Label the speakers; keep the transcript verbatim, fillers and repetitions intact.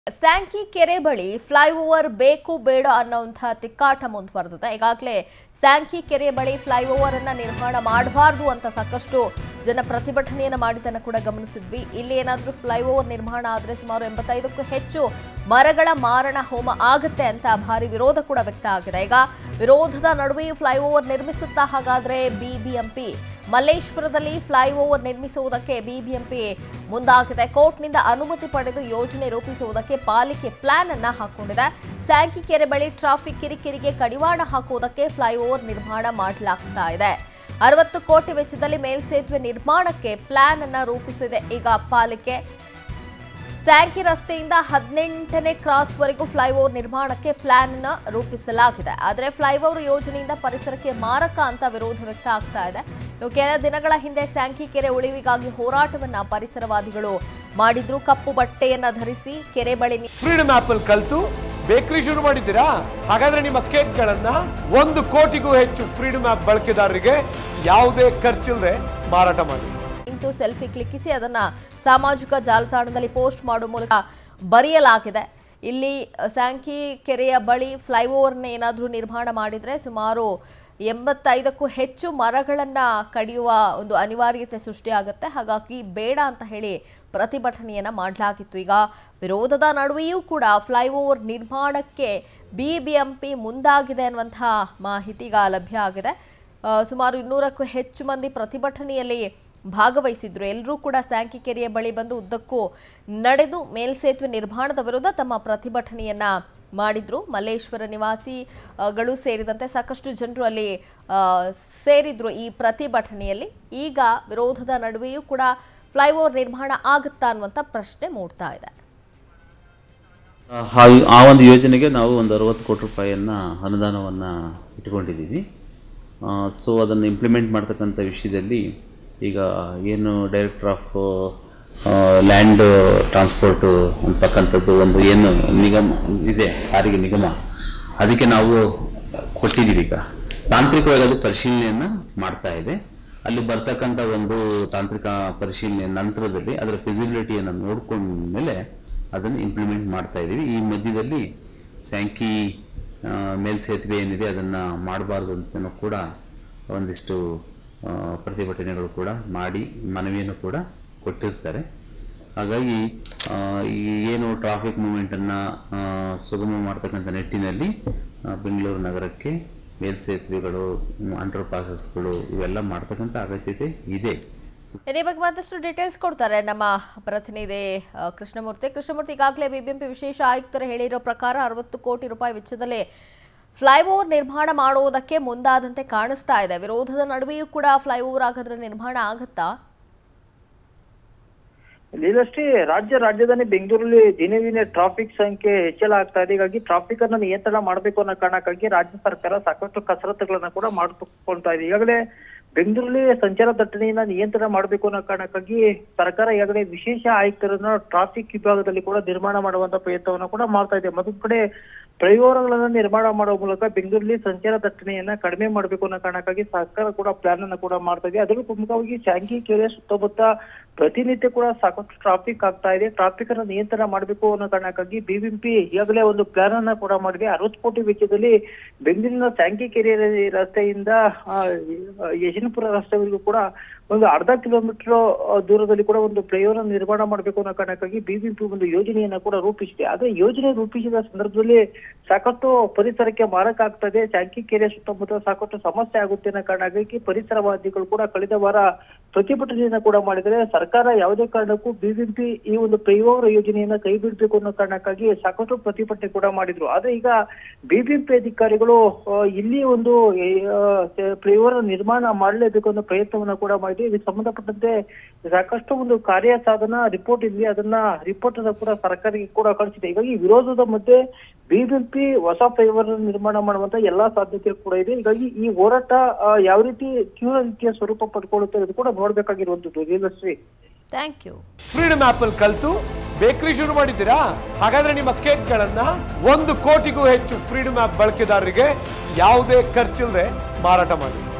Speaker 1: Sankey ಕೆರೆ ಬಳಿ flyover ಬೇಕು ಬೇಡ ಅನ್ನೋಂಥ ತಿಕ್ಕಾಟ ಮುಂದುವರೆದಿದೆ. ಈಗಾಗಲೇ ಸ್ಯಾಂಕಿ ಕೆರೆ ಬಳಿ ಫ್ಲೈಓವರ್ ಅನ್ನ ನಿರ್ಮಾಣ ಮಾಡಬಾರದು ಅಂತ ಸಾಕಷ್ಟು ಜನ ಪ್ರತಿಭಟನೆಯನ್ನು ಮಾಡಿದ್ದನ್ನು ಕೂಡ ಗಮನಿಸಿದ್ವಿ. ಇಲ್ಲಿ ಏನಾದರೂ ಫ್ಲೈಓವರ್ ನಿರ್ಮಾಣ ಆದರೆ ಸುಮಾರು ಎಂಬತ್ತೈದಕ್ಕೂ ಹೆಚ್ಚು ಮರಗಳ ಮಾರಣ ಹೋಮ ಆಗುತ್ತೆ ಅಂತ ಭಾರಿ ವಿರೋಧ ಕೂಡ ವ್ಯಕ್ತ ಆಗಿದೆ. ಈಗ ವಿರೋಧದ ನಡುವೆಯೂ ಫ್ಲೈಓವರ್ ನಿರ್ಮಿಸುತ್ತಾ ಹಾಗಾದ್ರೆ ಬಿಬಿಎಂಪಿ ಮಲ್ಲೇಶ್ವರದಲ್ಲಿ ಫ್ಲೈಓವರ್ ನಿರ್ಮಿಸುವುದಕ್ಕೆ ಬಿಬಿಎಂಪಿ ಮುಂದಾಗಿದೆ. ಕೋರ್ಟ್ನಿಂದ ಅನುಮತಿ ಪಡೆದು ಯೋಜನೆ ರೂಪಿಸುವುದಕ್ಕೆ ಪಾಲಿಕೆ ಪ್ಲಾನ್ ಅನ್ನ ಹಾಕೊಂಡಿದೆ. ಸ್ಯಾಂಕಿ ಕೆರೆ ಬಳಿ ಟ್ರಾಫಿಕ್ ಕಿರಿಕಿರಿಗೆ ಕಡಿವಾಣ ಹಾಕುವುದಕ್ಕೆ ಫ್ಲೈಓವರ್ ನಿರ್ಮಾಣ ಮಾಡಲಾಗ್ತಾ ಇದೆ. ಅರವತ್ತು ಕೋಟಿ ವೆಚ್ಚದಲ್ಲಿ ಮೇಲ್ಸೇತುವೆ ನಿರ್ಮಾಣಕ್ಕೆ ಪ್ಲಾನ್ ಅನ್ನ ರೂಪಿಸಿದೆ ಈಗ ಪಾಲಿಕೆ. ಸ್ಯಾಂಕಿ ರಸ್ತೆಯಿಂದ ಹದಿನೆಂಟನೇ ಕ್ರಾಸ್ ವರೆಗೂ ಫ್ಲೈಓವರ್ ನಿರ್ಮಾಣಕ್ಕೆ ಪ್ಲಾನ್ ಅನ್ನು ರೂಪಿಸಲಾಗಿದೆ. ಆದರೆ ಫ್ಲೈಓವರ್ ಯೋಜನೆಯಿಂದ ಪರಿಸರಕ್ಕೆ ಮಾರಕ ಅಂತ ವಿರೋಧ ವ್ಯಕ್ತ ಆಗ್ತಾ ಇದೆ. ಕೆಲ ದಿನಗಳ ಹಿಂದೆ ಸ್ಯಾಂಕಿ ಕೆರೆ ಉಳಿವಿಗಾಗಿ ಹೋರಾಟವನ್ನ ಪರಿಸರವಾದಿಗಳು ಮಾಡಿದ್ರು. ಕಪ್ಪು ಬಟ್ಟೆಯನ್ನ ಧರಿಸಿ ಕೆರೆ ಬಳಿ
Speaker 2: ಫ್ರೀಡಮ್ ಆಪ್ ಅಲ್ಲಿ ಕಲ್ತು ಬೇಕರಿ ಶುರು ಮಾಡಿದ್ದೀರಾ? ಹಾಗಾದ್ರೆ ನಿಮ್ಮ ಕೇಕ್ಗಳನ್ನ ಒಂದು ಕೋಟಿಗೂ ಹೆಚ್ಚು ಫ್ರೀಡಮ್ ಆಪ್ ಬಳಕೆದಾರರಿಗೆ ಯಾವುದೇ ಖರ್ಚಿಲ್ಲದೆ ಮಾರಾಟ ಮಾಡಿ.
Speaker 1: ಇಂಟು ಸೆಲ್ಫಿ ಕ್ಲಿಕ್ಕಿಸಿ ಅದನ್ನ ಸಾಮಾಜಿಕ ಜಾಲತಾಣದಲ್ಲಿ ಪೋಸ್ಟ್ ಮಾಡುವ ಮೂಲಕ ಬರೆಯಲಾಗಿದೆ. ಇಲ್ಲಿ ಸ್ಯಾಂಕಿ ಕೆರೆಯ ಬಳಿ ಫ್ಲೈಓವರ್ನ ಏನಾದರೂ ನಿರ್ಮಾಣ ಮಾಡಿದರೆ ಸುಮಾರು ಎಂಬತ್ತೈದಕ್ಕೂ ಹೆಚ್ಚು ಮರಗಳನ್ನು ಕಡಿಯುವ ಒಂದು ಅನಿವಾರ್ಯತೆ ಸೃಷ್ಟಿಯಾಗುತ್ತೆ. ಹಾಗಾಗಿ ಬೇಡ ಅಂತ ಹೇಳಿ ಪ್ರತಿಭಟನೆಯನ್ನು ಮಾಡಲಾಗಿತ್ತು. ಈಗ ವಿರೋಧದ ನಡುವೆಯೂ ಕೂಡ ಫ್ಲೈಓವರ್ ನಿರ್ಮಾಣಕ್ಕೆ ಬಿಬಿಎಂಪಿ ಮುಂದಾಗಿದೆ ಅನ್ನುವಂಥ ಮಾಹಿತಿ ಈಗ ಲಭ್ಯ ಆಗಿದೆ. ಸುಮಾರು ಇನ್ನೂರಕ್ಕೂ ಹೆಚ್ಚು ಮಂದಿ ಪ್ರತಿಭಟನೆಯಲ್ಲಿ ಭಾಗವಹಿಸಿದ್ರು. ಎಲ್ಲರೂ ಕೂಡ ಸ್ಯಾಂಕಿ ಕೆರೆಯ ಬಳಿ ಬಂದು ಉದ್ದಕ್ಕೂ ನಡೆದು ಮೇಲ್ಸೇತುವೆ ನಿರ್ಮಾಣದ ವಿರುದ್ಧ ತಮ್ಮ ಪ್ರತಿಭಟನೆಯನ್ನ ಮಾಡಿದ್ರು. ಮಲ್ಲೇಶ್ವರ ನಿವಾಸಿಗಳು ಸೇರಿದಂತೆ ಸಾಕಷ್ಟು ಜನರು ಅಲ್ಲಿ ಸೇರಿದ್ರು ಈ ಪ್ರತಿಭಟನೆಯಲ್ಲಿ. ಈಗ ವಿರೋಧದ ನಡುವೆಯೂ ಕೂಡ ಫ್ಲೈಓವರ್ ನಿರ್ಮಾಣ ಆಗುತ್ತಾ ಅನ್ನುವಂಥ ಪ್ರಶ್ನೆ ಮೂಡ್ತಾ ಇದೆ.
Speaker 3: ಆ ಒಂದು ಯೋಜನೆಗೆ ನಾವು ಒಂದು ಅರವತ್ತು ಕೋಟಿ ರೂಪಾಯಿಯನ್ನು ಅನುದಾನವನ್ನು ಇಟ್ಕೊಂಡಿದ್ದೀವಿ. ಸೊ ಅದನ್ನು ಇಂಪ್ಲಿಮೆಂಟ್ ಮಾಡ್ತಕ್ಕಂಥ ವಿಷಯದಲ್ಲಿ ಈಗ ಏನು ಡೈರೆಕ್ಟರ್ ಆಫ್ ಲ್ಯಾಂಡ್ ಟ್ರಾನ್ಸ್ಪೋರ್ಟು ಅಂತಕ್ಕಂಥದ್ದು ಒಂದು ಏನು ನಿಗಮ ಇದೆ, ಸಾರಿಗೆ ನಿಗಮ, ಅದಕ್ಕೆ ನಾವು ಕೊಟ್ಟಿದ್ದೀವಿ. ಈಗ ತಾಂತ್ರಿಕವಾಗಿ ಅದು ಪರಿಶೀಲನೆಯನ್ನು ಮಾಡ್ತಾ ಇದೆ. ಅಲ್ಲಿ ಬರ್ತಕ್ಕಂಥ ಒಂದು ತಾಂತ್ರಿಕ ಪರಿಶೀಲನೆ ನಂತರದಲ್ಲಿ ಅದರ ಫಿಸಿಬಿಲಿಟಿಯನ್ನು ನೋಡ್ಕೊಂಡ್ಮೇಲೆ ಅದನ್ನು ಇಂಪ್ಲಿಮೆಂಟ್ ಮಾಡ್ತಾ ಇದ್ದೀವಿ. ಈ ಮಧ್ಯದಲ್ಲಿ ಸ್ಯಾಂಕಿ ಮೇಲ್ಸೇತುವೆ ಏನಿದೆ ಅದನ್ನು ಮಾಡಬಾರ್ದು ಅಂತಲೂ ಕೂಡ ಒಂದಿಷ್ಟು ಪ್ರತಿಭಟನೆಗಳು ಕೂಡ ಮಾಡಿ ಮನವಿಯನ್ನು ಕೂಡ ಕೊಟ್ಟಿರ್ತಾರೆ. ಹಾಗಾಗಿ ಈ ಏನು ಟ್ರಾಫಿಕ್ ಮೂವ್ಮೆಂಟನ್ನು ಸುಗಮ ಮಾಡ್ತಕ್ಕಂಥ ನಿಟ್ಟಿನಲ್ಲಿ ಬೆಂಗಳೂರು ನಗರಕ್ಕೆ ಮೇಲ್ಸೇತುವೆಗಳು, ಅಂಡರ್ ಪಾಸಸ್ಗಳು ಇವೆಲ್ಲ ಮಾಡ್ತಕ್ಕಂಥ ಅಗತ್ಯತೆ ಇದೆ.
Speaker 1: ಈ ಬಗ್ಗೆ ಮತ್ತಷ್ಟು ಡೀಟೇಲ್ಸ್ ಕೊಡ್ತಾರೆ ನಮ್ಮ ಪ್ರತಿನಿಧಿ ಕೃಷ್ಣಮೂರ್ತಿ. ಕೃಷ್ಣಮೂರ್ತಿ, ಈಗಾಗಲೇ ಬಿಬಿಎಂಪಿ ವಿಶೇಷ ಆಯುಕ್ತರು ಹೇಳಿರೋ ಪ್ರಕಾರ ಅರವತ್ತು ಕೋಟಿ ರೂಪಾಯಿ ವೆಚ್ಚದಲ್ಲಿ ಫ್ಲೈಓವರ್ ನಿರ್ಮಾಣ ಮಾಡುವುದಕ್ಕೆ ಮುಂದಾದಂತೆ ಕಾಣಿಸ್ತಾ ಇದೆ. ವಿರೋಧದ ನಡುವೆಯೂ ಕೂಡ ಫ್ಲೈಓವರ್ ಆಗಾದ್ರೆ ನಿರ್ಮಾಣ ಆಗುತ್ತಾ?
Speaker 4: ಲೀಲಶ್ರೀ, ರಾಜ್ಯ ರಾಜಧಾನಿ ಬೆಂಗಳೂರಲ್ಲಿ ದಿನೇ ದಿನೇ ಟ್ರಾಫಿಕ್ ಸಂಖ್ಯೆ ಹೆಚ್ಚಳ ಆಗ್ತಾ ಇದೆ. ಹೀಗಾಗಿ ಟ್ರಾಫಿಕ್ ಅನ್ನು ನಿಯಂತ್ರಣ ಮಾಡಬೇಕು ಅನ್ನೋ ಕಾರಣಕ್ಕಾಗಿ ರಾಜ್ಯ ಸರ್ಕಾರ ಸಾಕಷ್ಟು ಕಸರತ್ತುಗಳನ್ನ ಕೂಡ ಮಾಡಿಕೊಳ್ತಾ ಇದೆ. ಈಗಾಗಲೇ ಬೆಂಗಳೂರಲ್ಲಿ ಸಂಚಾರ ದಟ್ಟಣೆಯನ್ನ ನಿಯಂತ್ರಣ ಮಾಡಬೇಕು ಅನ್ನೋ ಕಾರಣಕ್ಕಾಗಿ ಸರ್ಕಾರ ಈಗಾಗಲೇ ವಿಶೇಷ ಆಯುಕ್ತರನ್ನ ಟ್ರಾಫಿಕ್ ವಿಭಾಗದಲ್ಲಿ ಕೂಡ ನಿರ್ಮಾಣ ಮಾಡುವಂತ ಪ್ರಯತ್ನವನ್ನ ಕೂಡ ಮಾಡ್ತಾ ಇದೆ. ಮತ್ತೊಂದು ಕಡೆ ಫ್ಲೈಓವರ್ಗಳನ್ನ ನಿರ್ಮಾಣ ಮಾಡುವ ಮೂಲಕ ಬೆಂಗಳೂರಲ್ಲಿ ಸಂಚಾರ ದಟ್ಟಣೆಯನ್ನ ಕಡಿಮೆ ಮಾಡಬೇಕು ಅನ್ನೋ ಕಾರಣಕ್ಕಾಗಿ ಸರ್ಕಾರ ಕೂಡ ಪ್ಲಾನ್ ಅನ್ನ ಕೂಡ ಮಾಡ್ತಾ ಇದೆ. ಅದರಲ್ಲೂ ಪ್ರಮುಖವಾಗಿ ಸ್ಯಾಂಕಿ ಕೆರೆ ಸುತ್ತಮುತ್ತ ಪ್ರತಿನಿತ್ಯ ಕೂಡ ಸಾಕಷ್ಟು ಟ್ರಾಫಿಕ್ ಆಗ್ತಾ ಇದೆ. ಟ್ರಾಫಿಕ್ ಅನ್ನ ನಿಯಂತ್ರಣ ಮಾಡಬೇಕು ಅನ್ನೋ ಕಾರಣಕ್ಕಾಗಿ ಬಿಬಿಎಂಪಿ ಈಗಾಗಲೇ ಒಂದು ಪ್ಲಾನ್ ಅನ್ನ ಕೂಡ ಮಾಡಿದೆ. ಅರವತ್ತು ಕೋಟಿ ವೆಚ್ಚದಲ್ಲಿ ಬೆಂಗಳೂರಿನ ಸ್ಯಾಂಕಿ ಕೆರೆ ರಸ್ತೆಯಿಂದ ಯಶವಂತಪುರ ರಸ್ತೆವರೆಗೂ ಕೂಡ ಒಂದು ಅರ್ಧ ಕಿಲೋಮೀಟರ್ ದೂರದಲ್ಲಿ ಕೂಡ ಒಂದು ಫ್ಲೈಓವರ್ ನಿರ್ಮಾಣ ಮಾಡಬೇಕು ಅನ್ನೋ ಕಾರಣಕ್ಕಾಗಿ ಬಿಬಿಎಂಪಿ ಒಂದು ಯೋಜನೆಯನ್ನ ಕೂಡ ರೂಪಿಸಿದೆ. ಆದ್ರೆ ಯೋಜನೆ ರೂಪಿಸಿದ ಸಂದರ್ಭದಲ್ಲಿ ಸಾಕಷ್ಟು ಪರಿಸರಕ್ಕೆ ಮಾರಕ ಆಗ್ತದೆ, ಸ್ಯಾಂಕಿ ಕೆರೆ ಸುತ್ತಮುತ್ತ ಸಾಕಷ್ಟು ಸಮಸ್ಯೆ ಆಗುತ್ತೆ ಅನ್ನೋ ಕಾರಣಕ್ಕಾಗಿ ಪರಿಸರವಾದಿಗಳು ಕೂಡ ಕಳೆದ ವಾರ ಪ್ರತಿಭಟನೆಯನ್ನ ಕೂಡ ಮಾಡಿದರೆ ಸರ್ಕಾರ ಯಾವುದೇ ಕಾರಣಕ್ಕೂ ಬಿಬಿಎಂಪಿ ಈ ಒಂದು ಫ್ಲೈಓವರ್ ಯೋಜನೆಯನ್ನ ಕೈ ಬಿಡಬೇಕು ಅನ್ನೋ ಕಾರಣಕ್ಕಾಗಿ ಸಾಕಷ್ಟು ಪ್ರತಿಭಟನೆ ಕೂಡ ಮಾಡಿದ್ರು. ಆದ್ರೆ ಈಗ ಬಿಬಿಎಂಪಿ ಅಧಿಕಾರಿಗಳು ಇಲ್ಲಿ ಒಂದು ಫ್ಲೈಓವರ್ ನಿರ್ಮಾಣ ಮಾಡಲೇಬೇಕು ಅನ್ನೋ ಪ್ರಯತ್ನವನ್ನ ಕೂಡ ಮಾಡಿದೆ. ಇದಕ್ಕೆ ಸಂಬಂಧಪಟ್ಟಂತೆ ಸಾಕಷ್ಟು ಒಂದು ಕಾರ್ಯ ಸಾಧನ ರಿಪೋರ್ಟ್ ಇಲ್ಲಿ ಅದನ್ನ ರಿಪೋರ್ಟ್ ಅನ್ನ ಕೂಡ ಸರ್ಕಾರಕ್ಕೆ ಕೂಡ ಕಳಿಸಿದೆ. ಹೀಗಾಗಿ ವಿರೋಧದ ಮಧ್ಯೆ ಬಿಬಿಎಂಪಿ ಹೊಸ ಫ್ಲೈಓವರ್ ನಿರ್ಮಾಣ ಮಾಡುವಂತ ಎಲ್ಲಾ ಸಾಧ್ಯತೆ ಕೂಡ ಇದೆ. ಹೀಗಾಗಿ ಈ ಹೋರಾಟ ಯಾವ ರೀತಿ ತೀವ್ರ ರೀತಿಯ ಸ್ವರೂಪ ಪಡ್ಕೊಳ್ಳುತ್ತೆ ಅದು ಕೂಡ ನೋಡ್ಬೇಕಾಗಿರುವಂತದ್ದು. Leelashree,
Speaker 1: thank you.
Speaker 2: Freedom app ಅಲ್ಲಿ ಕಲ್ತು ಬೇಕರಿ ಶುರು ಮಾಡಿದ್ದೀರಾ? ಹಾಗಾದ್ರೆ ನಿಮ್ಮ ಕೇಕ್ಗಳನ್ನ ಒಂದು ಕೋಟಿಗೂ ಹೆಚ್ಚು ಫ್ರೀಡಮ್ ಆಪ್ ಬಳಕೆದಾರರಿಗೆ ಯಾವುದೇ ಖರ್ಚಿಲ್ಲದೆ ಮಾರಾಟ ಮಾಡಿ.